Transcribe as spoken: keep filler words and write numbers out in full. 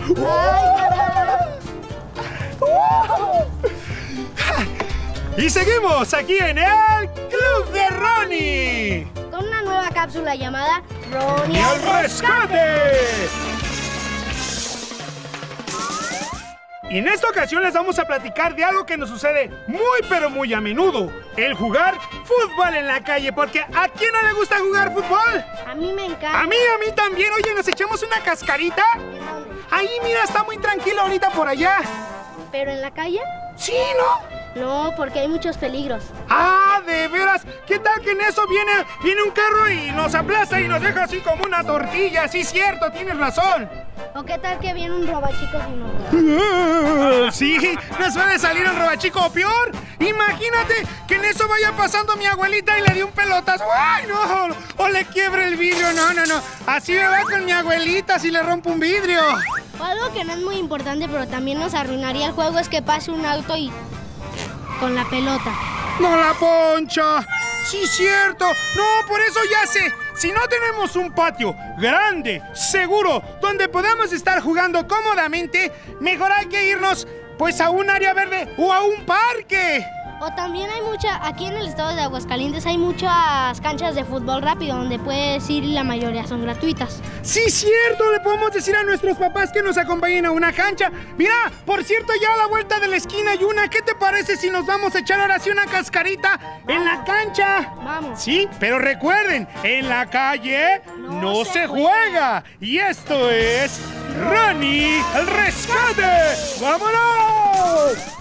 Y seguimos aquí en el Club de Ronnie. Con una nueva cápsula llamada Ronnie ¡Y al rescate! Y en esta ocasión les vamos a platicar de algo que nos sucede muy pero muy a menudo. El jugar fútbol en la calle. Porque ¿a quién no le gusta jugar fútbol? A mí me encanta. A mí, a mí también. Oye, ¿nos echamos una cascarita? Ahí, mira, está muy tranquilo ahorita por allá. ¿Pero en la calle? Sí, ¿no? No, porque hay muchos peligros. ¡Ah, de veras! ¿Qué tal que en eso viene, viene un carro y nos aplasta y nos deja así como una tortilla? Sí, cierto, tienes razón. ¿O qué tal que viene un robachicos y nos... Sí, nos puede salir un robachico o peor. Imagínate que en eso vaya pasando mi abuelita y le dé un pelotazo. ¡Ay, no! O le quiebre el vidrio. No, no, no. Así me va con mi abuelita si le rompo un vidrio. O algo que no es muy importante, pero también nos arruinaría el juego, es que pase un auto y... con la pelota. ¡No la poncha! ¡Sí, cierto! No, por eso ya sé. Si no tenemos un patio grande, seguro, donde podamos estar jugando cómodamente, mejor hay que irnos, pues, a un área verde o a un parque. O también hay mucha, aquí en el estado de Aguascalientes hay muchas canchas de fútbol rápido donde puedes ir y la mayoría son gratuitas. Sí, cierto, le podemos decir a nuestros papás que nos acompañen a una cancha. Mira, por cierto, ya a la vuelta de la esquina hay una. ¿Qué te parece si nos vamos a echar ahora sí una cascarita Vamos. en la cancha? Vamos. Sí, pero recuerden, en la calle no, no se, se juega. juega. Y esto es Ronnie al rescate. ¡Vámonos!